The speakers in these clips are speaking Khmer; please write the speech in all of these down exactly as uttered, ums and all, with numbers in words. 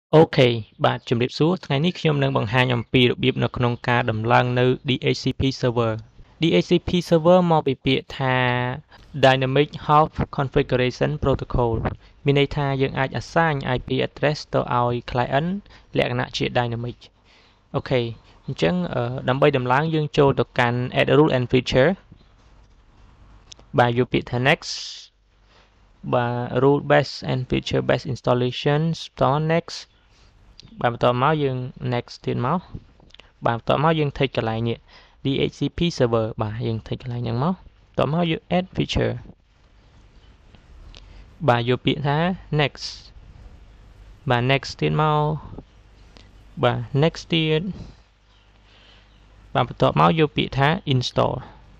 អូខេបាទជំរាបសួរថ្ងៃនេះខ្ញុំនឹងបង្ហាញអំពីរបៀបនៅក្នុងការដំឡើងនៅ D H C P server D H C P server មកពីពាក្យថា Dynamic Host Configuration Protocol មានន័យថាយើងអាច assign ไอ พี address ទៅឲ្យ client លក្ខណៈជា dynamic អូខេអញ្ចឹងដើម្បីដំឡើងយើងចូលទៅកាន់ add rule and feature បាទយកពាក្យថា next បាទ rule based and feature based installation store next បាទបន្ទាប់មកយើង next ទៀតមកបាទបន្ទាប់មកយើង take កន្លែងនេះ D H C P server បាទយើង take កន្លែងហ្នឹងមកបន្ទាប់មកយើង add feature បាទយកពាក្យថា next បាទ next ទៀតមកបាទ next ទៀតបាទបន្ទាប់មកយកពាក្យថា install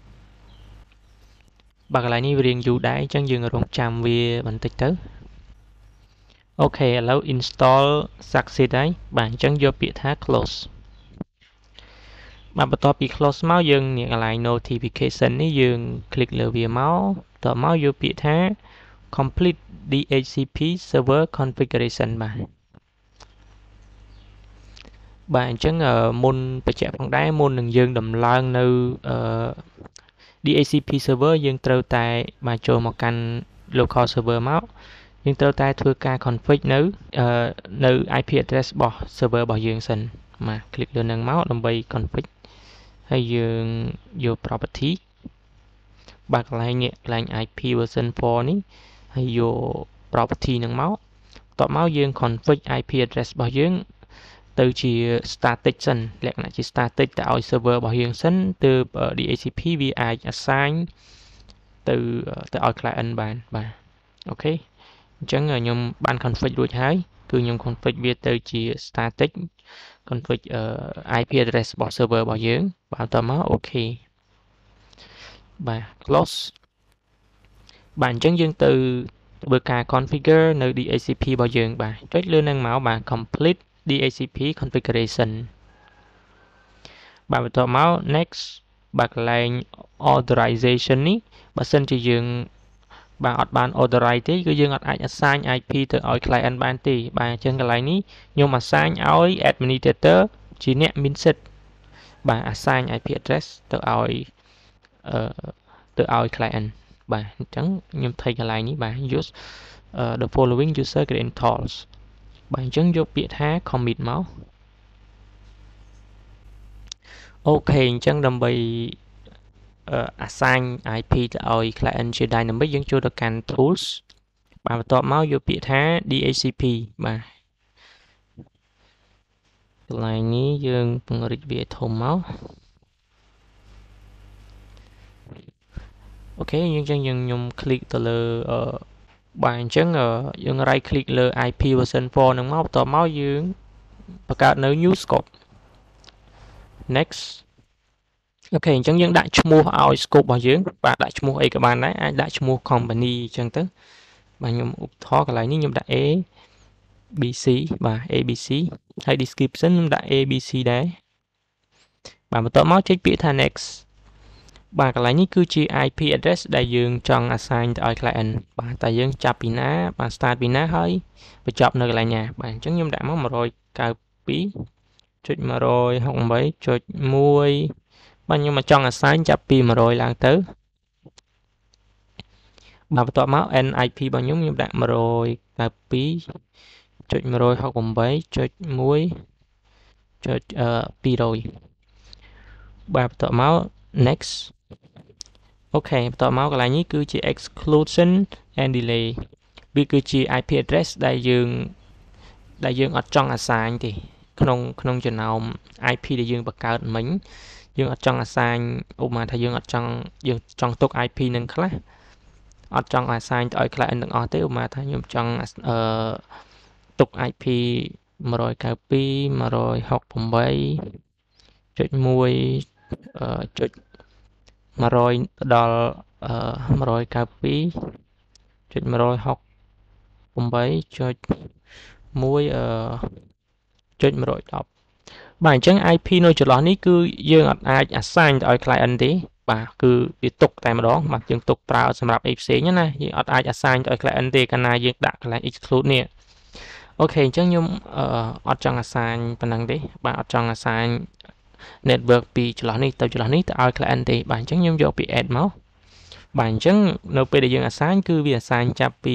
បាទកន្លែងនេះវារៀងយូរដែរអញ្ចឹងយើងរងចាំវាបន្តិចទៅអូខេឥឡូវ install succeed ហើយបាទអញ្ចឹងយកពាក្យថា close បាទបន្ទាប់ពី close មកយើងនេះកន្លែង notification នេះយើង click លើវាមកបន្ទាប់មកយកពាក្យថា complete D H C P server configuration បាទបាទអញ្ចឹងមុនបញ្ជាក់ផងដែរមុននឹងយើងដំឡើងនៅ D H C P server យើងត្រូវតែបាទចូលមកកាន់ local server មកយើងត្រូវតែធ្វើការ config នៅនៅ ไอ พี address របស់ server របស់យើងសិនបាទ click លើនឹងមកដើម្បី config ហើយយើងយក property បាទកន្លែងនេះកន្លែង ไอ พี version four នេះហើយយក property នឹងមកបន្ទាប់មកយើង config ไอ พี address របស់យើងទៅជា static សិនលក្ខណៈជា static ទៅឲ្យ server របស់យើងសិនទើប D H C P វាអាច assign ទៅទៅឲ្យ client បានបាទអូខេអញ្ចឹងខ្ញុំបាន config រួចហើយគឺខ្ញុំ config វាទៅជា static configไอ พี address របស់ server របស់យើងបាទបន្តមកអូខេបាទ close បាទអញ្ចឹងយើងទៅធ្វើការ configure នៅ D H C P របស់យើងបាទចុចលើនឹងមកបាទ complete D H C P configuration បាទបន្ទាប់មក next បាទកន្លែង authorization នេះបើសិនជាយើងបាទអត់បាន authorize ទេគឺយើងអត់អាច assign ไอ พี ទៅឲ្យ client បានទេបាទអញ្ចឹងកន្លែងនេះខ្ញុំ assign ឲ្យ administrator ជាអ្នកមានសិទ្ធិបាទ assign ไอ พี address ទៅឲ្យអឺទៅឲ្យ client បាទអញ្ចឹងខ្ញុំ take កន្លែងនេះបាទ use uh, the following user credentials បាទអញ្ចឹងយកពាក្យថា commit មកអូខេអញ្ចឹងដើម្បី assignไอ พี ទៅឲ្យ client ជា dynamic យើងចូលទៅកាន់ tools បាទបន្ទាប់មកយកពាក្យថា D H C P បាទកន្លែងនេះយើងពង្រីកវាធំមកអូខេយើងចឹងយើងខ្ញុំ click ទៅលើបាទអញ្ចឹងយើង right click លើ ไอ พี version four ហ្នឹងមកបន្ទាប់មកយើងបង្កើតនៅ new scope next អូខេអញ្ចឹងយើងដាក់ឈ្មោះឲ្យ scope របស់យើងបាទដាក់ឈ្មោះអីក៏បានដែរអាចដាក់ឈ្មោះ company អញ្ចឹងទៅបាទខ្ញុំឧទាហរណ៍កន្លែងនេះខ្ញុំដាក់ A B C បាទ A B C ហើយ description ខ្ញុំដាក់ A B C ដែរបាទបន្ទាប់មកចុចពាក្យថា next បាទកន្លែងនេះគឺជា ไอ พี address ដែលយើងចង់ assign ទៅឲ្យ client បាទតែយើងចាប់ពីណាបាទ start ពីណាហើយបញ្ចប់នៅកន្លែងណាបាទអញ្ចឹងខ្ញុំដាក់មកone ninety-two ដុត one sixty-eight ដុត oneបាទខ្ញុំមកចង់ assign ចាប់ពីone hundredឡើងទៅបាទបន្ទាប់មក N I P របស់ខ្ញុំខ្ញុំដាក់one ninety-two ដុតone sixty-eight ដុតoneចុចtwo hundredបាទបន្ទាប់មក next អូខេបន្ទាប់មកកន្លែងនេះគឺជា exclusion and delay វាគឺជា ไอ พี address ដែលយើងដែលយើងអត់ចង់ assign ទេក្នុងក្នុងចំណោម ไอ พี ដែលយើងបង្កើតមិញយើងអត់ចង់ assign ឧបមាថាយើងអត់ចង់យើងចង់ទុក ไอ พี នឹងខ្លះអត់ចង់ assign ទៅឲ្យ client ទាំងអស់ទេឧបមាថាខ្ញុំចង់អឺទុក ไอ พี one ninety-two ដុតone sixty-eight ចុចoneអឺចុចone hundredដល់អឺone ninety-two ចុចone sixty-eight ចុចoneអឺចុចone tenបាទអញ្ចឹង ไอ พี នៅចន្លោះនេះគឺយើងអត់អាច assign ទៅឲ្យ client ទេបាទគឺវាទុកតែម្ដងបាទយើងទុកប្រើសម្រាប់អីផ្សេងណាយើងអត់អាច assign ទៅឲ្យ client ទេកាលណាយើងដាក់កន្លែង exclude នេះអូខេអញ្ចឹងខ្ញុំអឺអត់ចង់ assign ប៉ុណ្ណឹងទេបាទអត់ចង់ assign network ពីចន្លោះនេះទៅចន្លោះនេះទៅឲ្យ client ទេបាទអញ្ចឹងខ្ញុំយកពី add មកបាទអញ្ចឹងនៅពេលដែលយើង assign គឺវា assign ចាប់ពី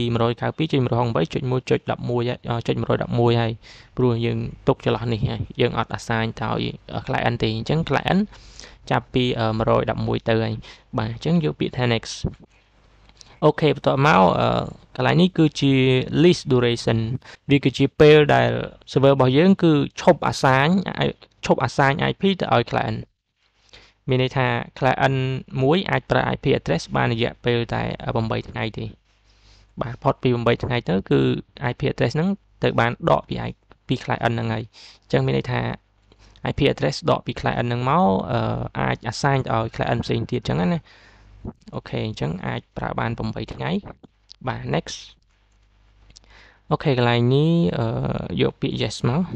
one92.one08.1.111 ហើយព្រោះយើងទុកចន្លោះនេះហើយយើងអត់ assign ទៅឲ្យ client ទេអញ្ចឹង client ចាប់ពីone elevenទៅហើយបាទអញ្ចឹងយកពាក្យថា next អូខេបន្ទាប់មកកន្លែងនេះគឺជា list duration វាគឺជាពេលដែល server របស់យើងគឺឈប់ assign ឈប់ assign ไอ พี ទៅឲ្យ client មានន័យថា client មួយអាចប្រើ ไอ พี address បានរយៈពេលតែeightថ្ងៃទេបាទផុតពីeightថ្ងៃទៅគឺ ไอ พี address ហ្នឹងទៅបានដកពីពី client ហ្នឹងហើយអញ្ចឹងមានន័យថា ไอ พี address ដកពី client ហ្នឹងមកអាច assign ទៅឲ្យ client ផ្សេងទៀតអញ្ចឹងណាអូខេអញ្ចឹងអាចប្រើបានeightថ្ងៃបាទ next អូខេកន្លែងនេះយកពាក្យ yes មក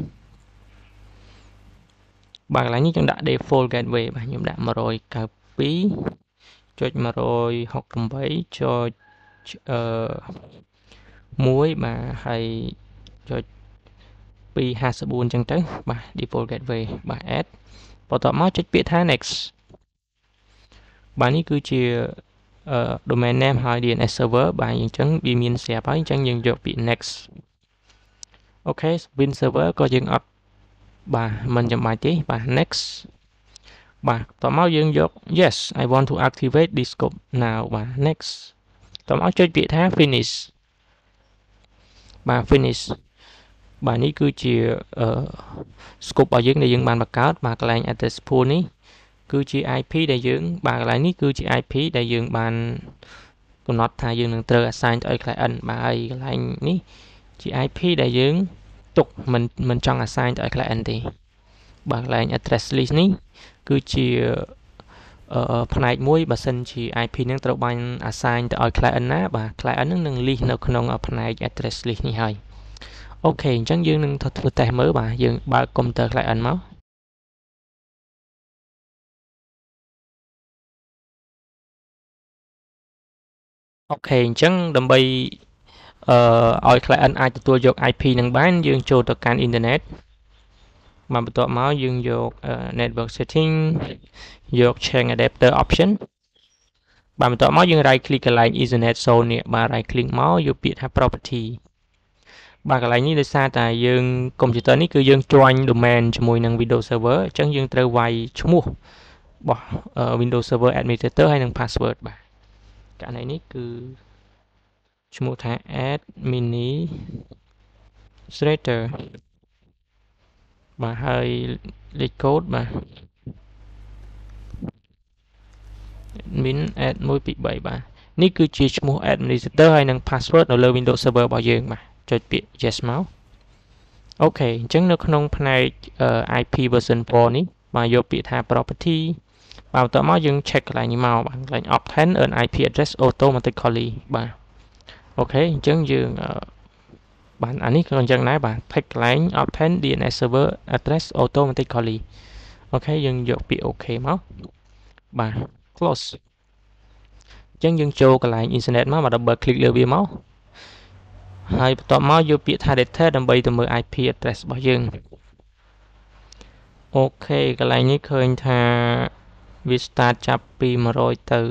បាទកន្លែងនេះខ្ញុំដាក់ default gateway បាទខ្ញុំដាក់one ninety-two.one sixty-eightចុចអឺoneបាទហើយចុចtwo fifty-fourអញ្ចឹងទៅបាទ default gateway បាទ add បន្ទាប់មកចុចពាក្យថា next បាទនេះគឺជា domain name ហើយ đê en ét server បាទអញ្ចឹងវាមានស្រាប់ហើយអញ្ចឹងយើងយកពាក្យ next អូខេ win server ក៏យើងអត់បាទមិនចាំបាច់ទេបាទ next បាទតមកយើងយក yes I want to activate this scope now បាទ next តមកចុចពាក្យថា finish បាទ finish បាទនេះគឺជា scope របស់យើងដែលយើងបានបង្កើតបាទកន្លែង address pool នេះគឺជា ไอ พี ដែលយើងបាទកន្លែងនេះគឺជា ไอ พี ដែលយើងបានកំណត់ថាយើងនឹងត្រូវ assign ទៅឲ្យ client បាទហើយកន្លែងនេះជា ไอ พี ដែលយើងទុកមិនមិនចង់ assign ទៅឲ្យ client ទេបាទកន្លែង address list នេះគឺជាអឺផ្នែកមួយបើសិនជា ไอ พี នឹងត្រូវបាន assign ទៅឲ្យ client ណាបាទ client នឹងនឹង list នៅក្នុងផ្នែក address list នេះហើយអូខេអញ្ចឹងយើងនឹងធ្វើ test មើលបាទយើងបើក computer client មកអូខេអញ្ចឹងដើម្បីអឺឲ្យ client អាចទទួលយក ไอ พี នឹងបានយើងចូលទៅកាន់ internet មកបន្ទាប់មកយើងយក network setting យក change adapter option បាទបន្ទាប់មកយើង right click កន្លែង ethernet zone នេះបាទ right click មកយកពាក្យថា property បាទកន្លែងនេះដោយសារតែយើង computer នេះគឺយើង join domain ជាមួយនឹង Windows Server អញ្ចឹងយើងត្រូវវាយឈ្មោះរបស់ Windows Server administrator ហើយនិង password បាទករណីនេះគឺឈ្មោះថា administrator បាទហើយលេខកូដបាទ admin add one two threeបាទនេះគឺជាឈ្មោះ administrator ហើយនិង password នៅលើ Windows Server របស់យើងបាទចុចពាក្យ yes មកអូខេអញ្ចឹងនៅក្នុងផ្នែក ไอ พี version four នេះបាទយកពាក្យថា property បាទបន្ទាប់មកយើង check កន្លែងនេះមកបាទកន្លែង obtain earn ไอ พี address automatically បាទអូខេអញ្ចឹងយើងបាទអានេះក៏អញ្ចឹងដែរបាទ take កន្លែង obtain ឌី เอ็น เอส server address automatically អូខេយើងយកពាក្យ OK មកបាទ close អញ្ចឹងយើងចូលកន្លែង internet មកបាទ double click លើវាមកហើយបន្ទាប់មកយកពាក្យថា data ដើម្បីទៅមើល ไอ พี address របស់យើងអូខេកន្លែងនេះឃើញថាវា start ចាប់ពីone hundredទៅ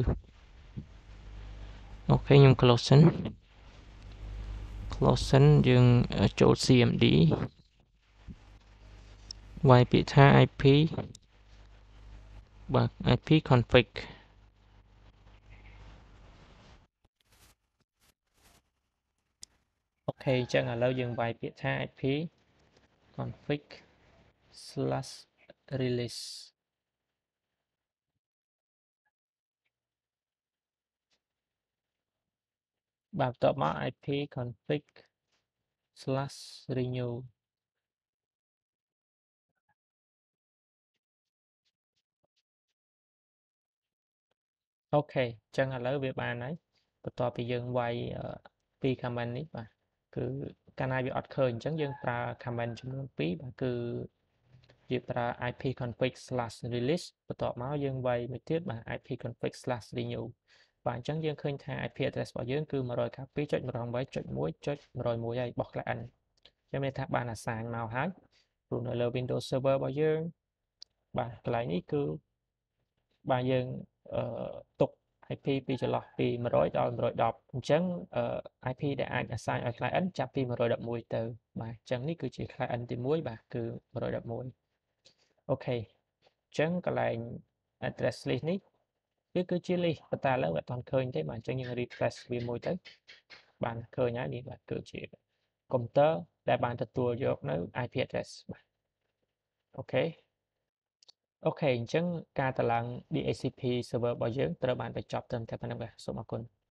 អូខេខ្ញុំ close សិន close សិនយើងចូល ซี เอ็ม ดี វាយពាក្យថា ไอ พี បាទ ไอ พี config អូខេអញ្ចឹងឥឡូវយើងវាយពាក្យថា ไอ พี config slash release បាទបន្ទាប់មក ไอ พี config slash renew អូខេអញ្ចឹងឥឡូវវាបានហើយបន្ទាប់ពីយើងវាយពី comment នេះបាទគឺកាលណាវាអត់ឃើញអញ្ចឹងយើងប្រើ comment ចំនួនtwoបាទគឺយើងប្រើ ไอ พี config slash release បន្ទាប់មកយើងវាយមួយទៀតបាទ ไอ พี config slash renew បាទអញ្ចឹងយើងឃើញថា ไอ พี address របស់យើងគឺone ninety-two.one08.1.101ហើយរបស់ client cho nên thác bạn là sàn màu hết rồi nó là Windows Server bao giờ bạn lại ní cứ bạn dừng uh, tục i pêពីចន្លោះពី100ដល់110អញ្ចឹង i pê ដែលអាច assign ឲ្យ client ចាប់ពី111ទៅបាទអញ្ចឹងនេះគឺជា client ទី1បាទគឺ111អូខេអញ្ចឹងកន្លែង address list នេះវាគឺជា list ប៉ុន្តែឥឡូវអត់ទាន់ឃើញទេបាទអញ្ចឹងយើង refresh វាមួយទៅបានឃើញហើយនេះបាទគឺជា computer ដែលបានទទួលយកនៅ i pê address បាទអូខេអូខេអញ្ចឹងការតឡើង đê hát xê pê server របស់យើងត្រូវបានបញ្ចប់ត្រឹមតែប៉ុណ្្នឹងបាទសូមអរគុណ